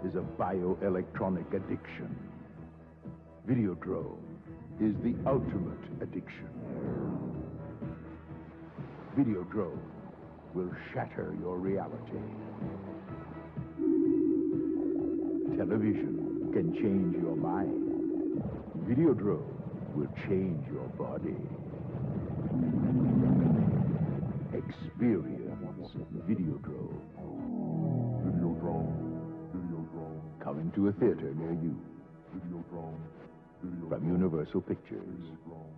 is a bioelectronic addiction. Videodrome is the ultimate addiction. Videodrome will shatter your reality. Television can change your mind. Videodrome will change your body. Experience Videodrome. Videodrome. Videodrome. Coming to a theater near you. Videodrome. Videodrome. From Universal Pictures. Videodrome.